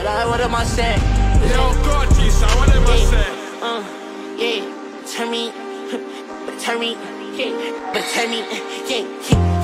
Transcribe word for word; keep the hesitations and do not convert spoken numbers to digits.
like, what am I saying? Yo, Toshi, so what am I saying? Uh, yeah, turn me, but turn me, yeah, but turn me, yeah, yeah.